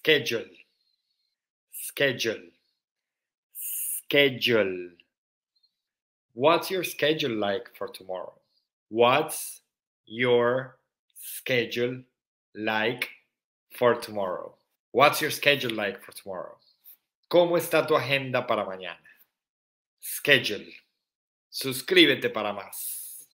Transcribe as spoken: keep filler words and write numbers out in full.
schedule, schedule, schedule. What's your schedule like for tomorrow? What's your schedule like for tomorrow? What's your schedule like for tomorrow? ¿Cómo está tu agenda para mañana? Schedule. Suscríbete para más.